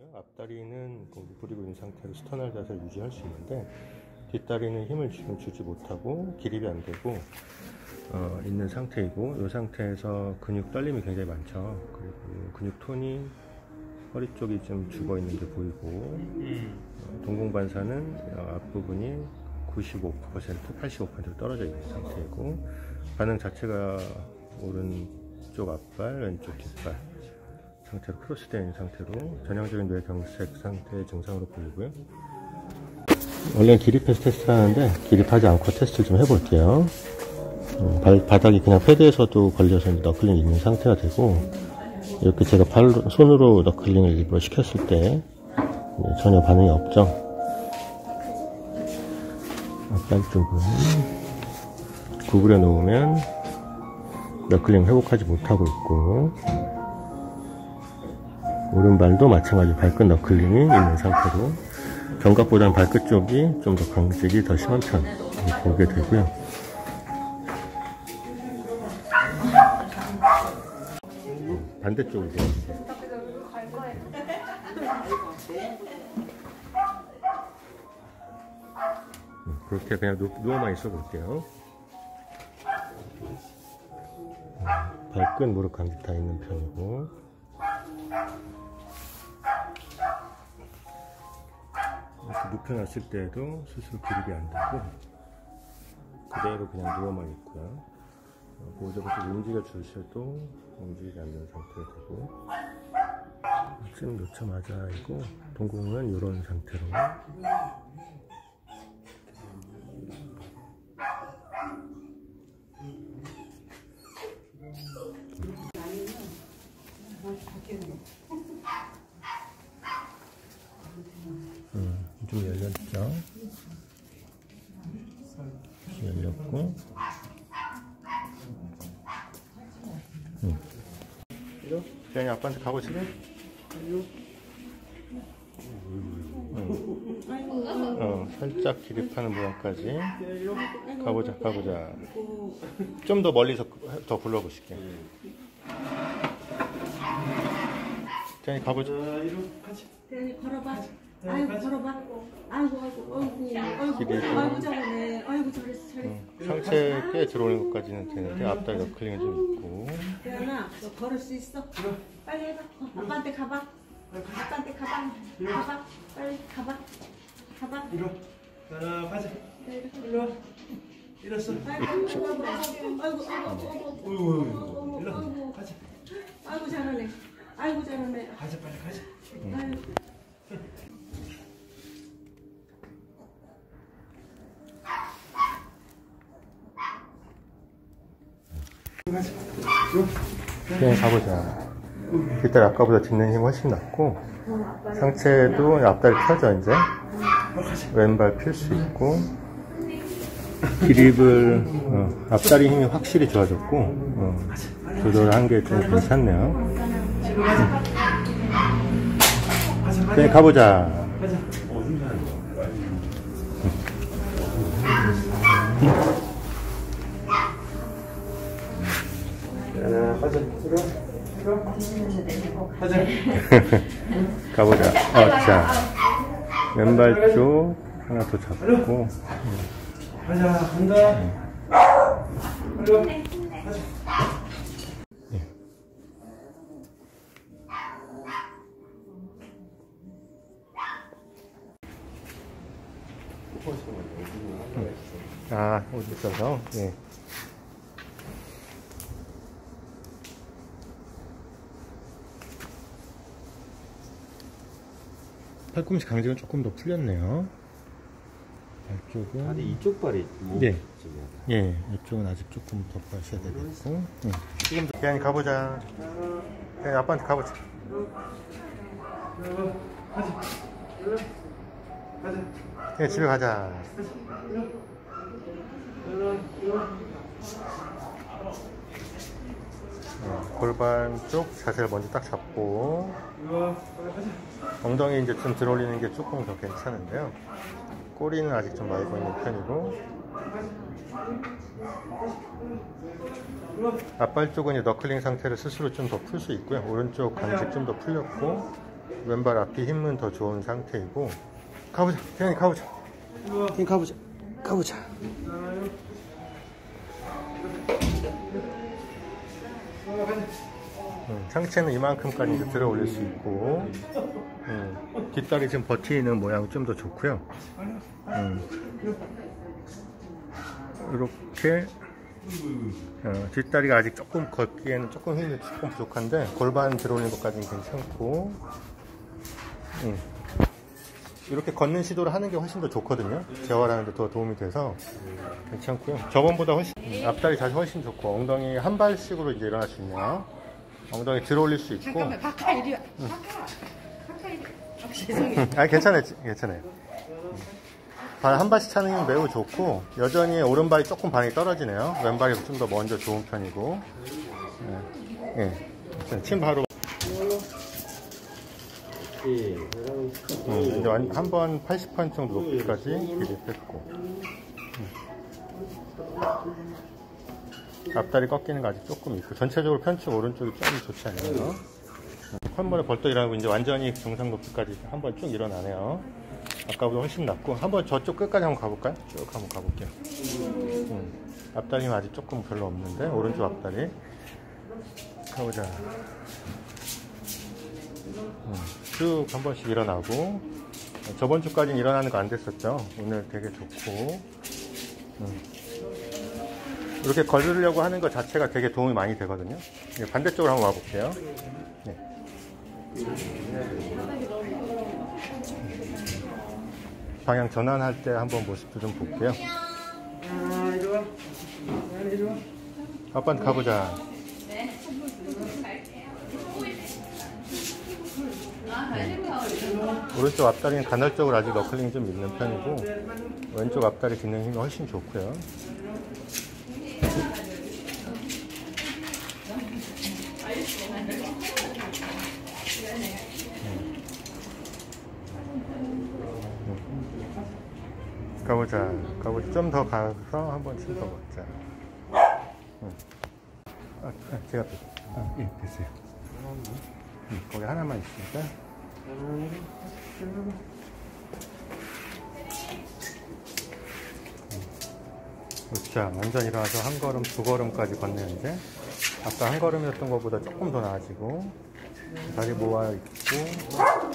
앞다리는 고기 부리고 있는 상태로 스터널 자세를 유지할 수 있는데 뒷다리는 힘을 지금 주지 못하고 기립이 안 되고 있는 상태이고, 이 상태에서 근육 떨림이 굉장히 많죠. 그리고 근육 톤이 허리 쪽이 좀 죽어 있는 게 보이고, 동공반사는 앞부분이 95%, 85% 떨어져 있는 상태이고, 반응 자체가 오른쪽 앞발, 왼쪽 뒷발 상태로 크로스되어 있는 상태로 전형적인 뇌경색 상태의 증상으로 보이고요. 원래 기립해서 테스트 하는데 기립하지 않고 테스트를 좀 해볼게요. 바닥이 그냥 패드에서도 걸려서 너클링이 있는 상태가 되고, 이렇게 제가 손으로 너클링을 일부러 시켰을 때 전혀 반응이 없죠. 앞발 쪽은 구부려 놓으면 너클링 회복하지 못하고 있고, 오른발도 마찬가지로 발끝 너클링이 있는 상태로 견갑보다는 발끝 쪽이 좀 더 강직이 더 심한 편 보게 되고요. 반대쪽으로 그렇게 그냥 누워만 있어 볼게요. 발끝, 무릎 강직 다 있는 편이고, 이렇게 눕혀놨을 때에도 스스로 기립이 안 되고 그대로 그냥 누워만 있고요. 보호자부터 움직여 주셔도 움직이지 않는 상태가 되고, 지금 놓자마자 이고 동공은 이런 상태로 좀 열렸죠? 열렸고, 그냥 아빠한테 가보실래? 살짝 기립하는 모양까지 가보자. 좀 더 멀리서 더 불러보실게. 그냥 가보자. 걸어봐. 아이고 걸어봐. 아이고 잘하네. 아이고 잘했어. 상체 꽤 들어오는 것까지는 되는데 앞다리 너클링이 좀 있고. 태연아, 너 걸을 수 있어? 빨리 해봐. 아빠한테 가봐. 아빠한테 가봐. 빨리 가봐. 이리 와. 자, 가자. 이리 와. 일어서. 아이고. 일로 와. 가자. 아이고 잘하네. 가자, 빨리 가자. 아이고. 그냥 가보자. 뒷다리 아까보다 딛는 힘이 훨씬 낫고, 상체도 앞다리 펴져 이제 왼발 필 수 있고, 기립을 앞다리 힘이 확실히 좋아졌고, 조절한 게 좀 괜찮네요. 그냥 가보자. 가자. 가자. 가보자. 자, 왼발 쪽 하나 더 잡고. 가자. 간다. 이리 와. 가자. 옷 있어서, 예. 팔꿈치 강직은 조금 더 풀렸네요. 발쪽은. 아니, 이쪽 발이 네. 예, 이쪽은 아직 조금 더 빠셔야 되겠고. 지금 그냥 가보자. 그냥 아빠한테 가보자. 가자. 그냥 집에 가자. 골반 쪽 자세를 먼저 딱 잡고, 엉덩이 이제 좀 들어올리는 게 조금 더 괜찮은데요. 꼬리는 아직 좀 말고 있는 편이고, 앞발 쪽은 이제 너클링 상태를 스스로 좀 더 풀 수 있고요. 오른쪽 강직 좀 더 풀렸고, 왼발 앞이 힘은 더 좋은 상태이고. 가보자. 태연이 가보자. 태연이 가보자. 가보자. 상체는 이만큼까지 이제 들어 올릴 수 있고, 뒷다리 지금 버티는 모양 좀 더 좋고요. 이렇게 뒷다리가 아직 조금 걷기에는 조금 힘이 조금 부족한데 골반 들어 올리는 것까지는 괜찮고, 이렇게 걷는 시도를 하는 게 훨씬 더 좋거든요. 재활하는 데 더 도움이 돼서 괜찮고요. 저번보다 훨씬 앞다리 자세 훨씬 좋고, 엉덩이 한 발씩으로 이제 일어날 수 있네요. 엉덩이 들어 올릴 수 있고. 잠깐만, 박하 이리 와. 박하 이리 와. 죄송해요. 아니, 괜찮아요. 발 한 발씩 차는 힘은 매우 좋고, 여전히 오른발이 조금 반이 떨어지네요. 왼발이 좀 더 먼저 좋은 편이고. 침 바로. 이제 한 번 80판 정도 높이까지 길이 뺐고. 앞다리 꺾이는 거 아직 조금 있고, 전체적으로 편측 오른쪽이 좀 좋지 않네요. 콧물에 벌떡 일어나고 이제 완전히 정상 높이까지 한번 쭉 일어나네요. 아까보다 훨씬 낫고, 한번 저쪽 끝까지 한번 가볼까요? 쭉 한번 가볼게요. 앞다리는 아직 조금 별로 없는데, 오른쪽 앞다리 가보자. 쭉 한 번씩 일어나고, 저번 주까지는 일어나는 거 안 됐었죠. 오늘 되게 좋고, 이렇게 걸으려고 하는 것 자체가 되게 도움이 많이 되거든요. 반대쪽으로 한번 와볼게요. 네. 방향 전환할 때 한번 모습도 좀 볼게요. 아빠한테 가보자. 오른쪽 앞다리는 간헐적으로 아직 너클링이 좀 있는 편이고, 왼쪽 앞다리 딛는 힘이 훨씬 좋고요. 가보자. 좀 더 가서 한번 침 더 먹자. 제가 예, 됐어요. 거기 하나만 있으니까. 자, 완전 일어나서 한 걸음, 두 걸음까지 걷네는데, 아까 한 걸음이었던 것보다 조금 더 나아지고, 다리 모아 있고,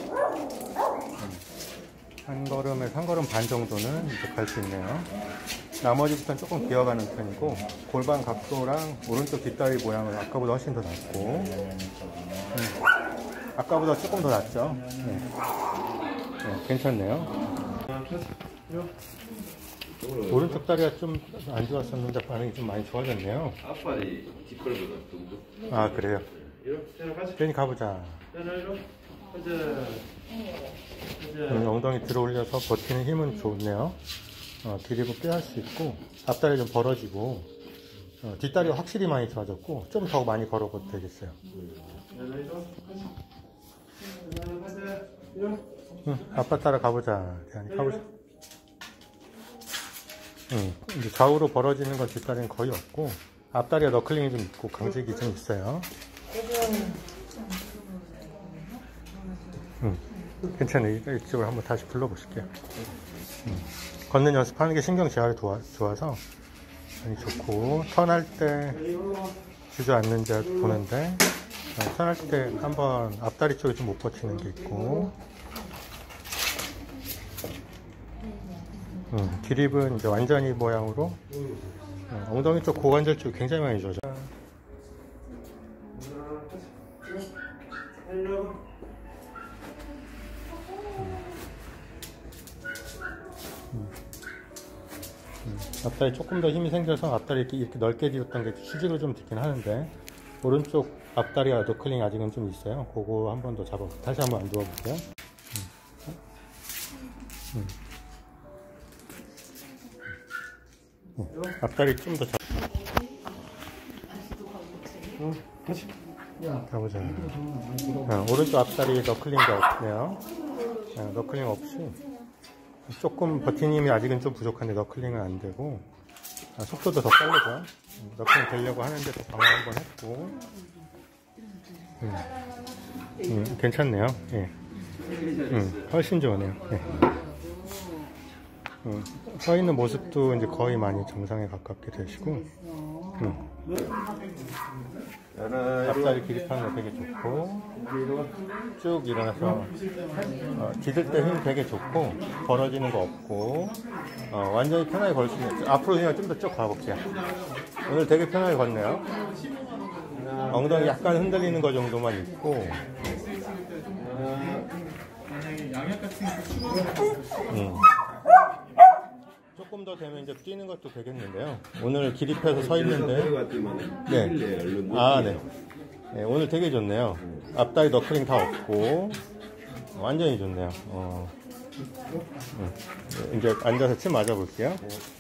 한 걸음에서 한 걸음 반 정도는 이제 갈 수 있네요. 나머지부터는 조금 기어가는 편이고, 골반 각도랑 오른쪽 뒷다리 모양은 아까보다 훨씬 더 낫고, 아까보다 조금 더 낫죠. 괜찮네요. 오른쪽 다리가 좀 안 좋았었는데 반응이 좀 많이 좋아졌네요. 앞발이 뒷발보다 좀 아, 그래요? 이렇게 괜히 가보자. 엉덩이 들어 올려서 버티는 힘은 좋네요. 드리블 꽤 할 수 있고, 앞다리 좀 벌어지고, 뒷다리가 확실히 많이 좋아졌고, 좀 더 많이 걸어봐도 되겠어요. 아빠 따라 가보자. 가보자. 이제 좌우로 벌어지는 건 뒷다리는 거의 없고, 앞다리가 너클링이 좀 있고 강직이 좀 있어요. 괜찮아요. 이쪽으로 한번 다시 불러보실게요. 걷는 연습하는 게 신경 재활이 좋아서 많이 좋고, 턴할 때 주저앉는지 보는데, 턴할 때 한번 앞다리 쪽에 좀 못 버티는 게 있고, 기립은 이제 완전히 모양으로, 엉덩이 쪽 고관절 쪽이 굉장히 많이 좋아져. 앞다리 조금 더 힘이 생겨서 앞다리 이렇게 넓게 뒤었던 게 수직으로 좀 듣긴 하는데, 오른쪽 앞다리가 너클링 아직은 좀 있어요. 그거 한 번 더 다시 한번 안 누워볼게요. 앞다리 좀 더 가보자. 오른쪽 앞다리 너클링이 없네요. 너클링 없이 조금 버티는 힘이 아직은 좀 부족한데 너클링은 안 되고, 속도도 더 빠르죠. 너클링 되려고 하는데 또 방어 한번 했고, 괜찮네요. 예. 훨씬 좋으네요. 네. 서 있는 모습도 이제 거의 많이 정상에 가깝게 되시고, 앞다리 기립하는 거 되게 좋고, 쭉 일어나서 디딜 때 힘 되게 좋고, 벌어지는 거 없고, 완전히 편하게 걸 수 있는. 앞으로 그냥 좀 더 쭉 가볼게요. 오늘 되게 편하게 걷네요. 엉덩이 약간 흔들리는 거 정도만 있고, 조금 더 되면 이제 뛰는 것도 되겠는데요. 오늘 기립해서 서 있는데, 네. 네. 네, 오늘 되게 좋네요. 앞다리 너클링 다 없고, 완전히 좋네요. 이제 앉아서 침 맞아볼게요.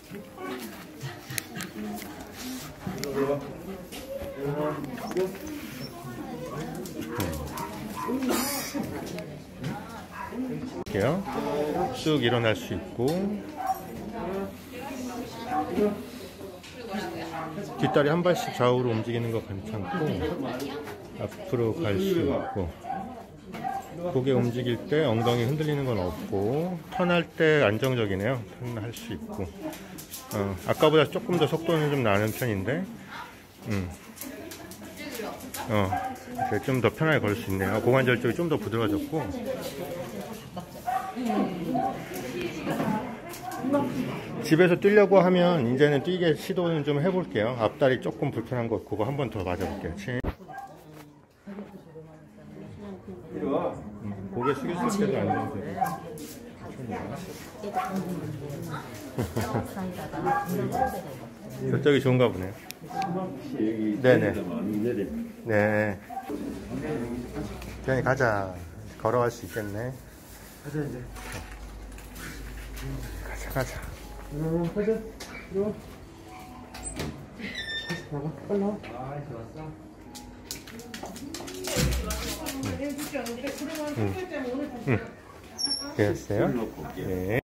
쭉 일어날 수 있고, 뒷다리 한 발씩 좌우로 움직이는 거 괜찮고, 앞으로 갈 수 있고, 고개 움직일 때 엉덩이 흔들리는 건 없고, 턴할 때 안정적이네요. 턴할 수 있고, 아까보다 조금 더 속도는 좀 나는 편인데, 좀 더 편하게 걸 수 있네요. 고관절 쪽이 좀 더 부드러워졌고, 집에서 뛰려고 하면 이제는 뛰게 시도는 좀 해볼게요. 앞다리 조금 불편한 거 그거 한 번 더 맞아볼게요. 고개 숙였을 때도 안정되고. 저쪽이 좋은가 보네요. 네네. 네. 그냥 가자. 걸어갈 수 있겠네. 가자 이제. 가자. 가자. 들어와. 나가. 빨리 나와. 좋았어. 됐어요? 네.